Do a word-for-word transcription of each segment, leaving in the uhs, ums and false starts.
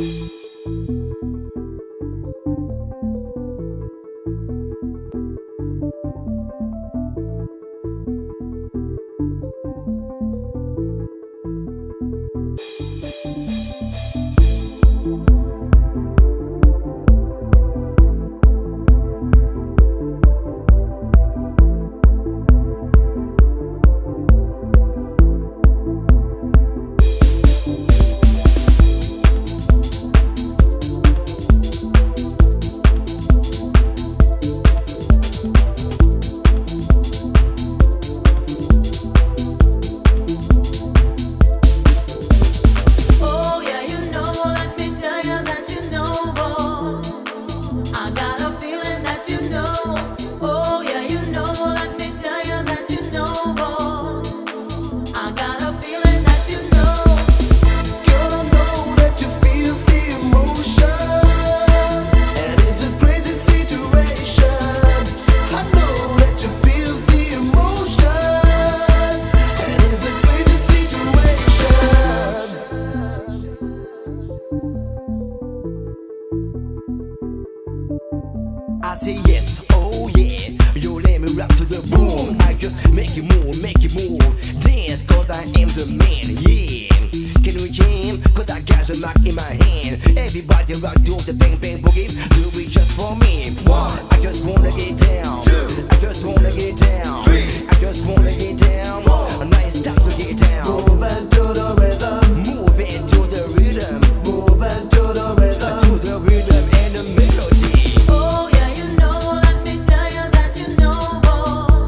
I say yes, oh yeah. You let me rap to the boom. I just make you move, make you move. Dance, cause I am the man, yeah. Can we jam? Cause I got the mic in my hand. Everybody rock to the bang bang boogie. Do it just for me. One, I just wanna get down. Two, I just wanna get down. Three, I just wanna get down. Four, a nice time to get down. Moving to the rhythm. Moving to the rhythm. Moving to the rhythm. To the rhythm and the melody. Oh yeah, you know, let me tell you that you know, boy.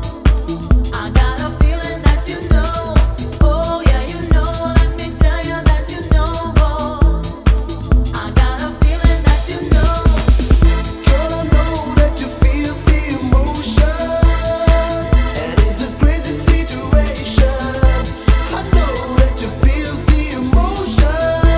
I got a feeling that you know. Oh yeah, you know, let me tell you that you know, boy. I got a feeling that you know. Girl, I know that you feel the emotion. And it's a crazy situation. I know that you feel the emotion.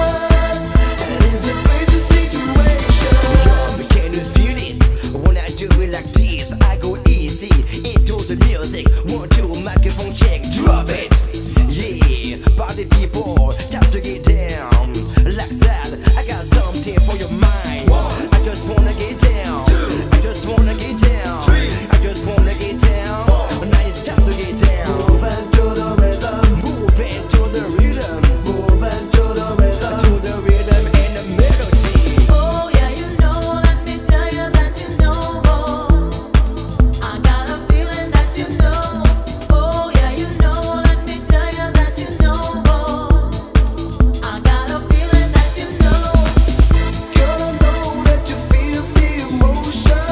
And it's a crazy situation. Yo, can you feel it? When I do it like this, I go easy into the music. One, two, microphone check, drop it. Yeah, party people, time to get down. Like that, I got something for your mind. I just wanna get down. I just wanna get down. I just wanna get down. Now it's time to get down. Moving to the rhythm. Moving to the rhythm. Moving to the rhythm. To the rhythm and the melody. Oh yeah, you know, let me tell you that you know, boy. I got a feeling that you know. Oh yeah, you know, let me tell you that you know, boy. I got a feeling that you know. Girl, I know that you feel the emotion.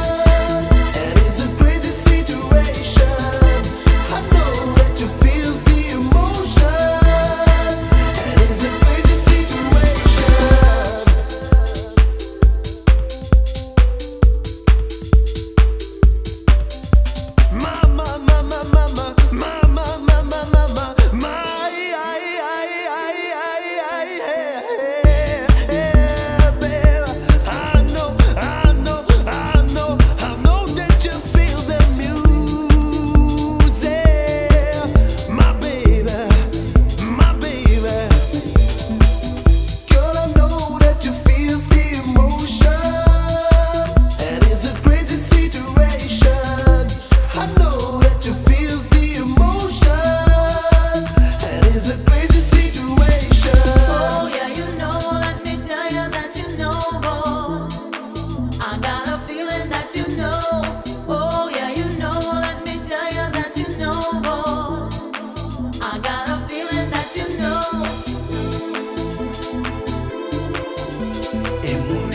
And it's a crazy situation. I know that you feel the emotion. And it's a crazy situation. Mama, mama, mama, mama, mama, mama, my, I, I, I, I, I, yeah, baby. I know, I know, I know, I know that you feel the music, my baby, my baby. Girl, I know that you feel the emotion, and it's a crazy situation. I know that you feel the emotion, and it's a crazy situation. Oh yeah, you know, let me tell you that you know, boy. I got a feeling that you know. Oh yeah, you know, let me tell you that you know, boy. I got a feeling that you know. Emotion.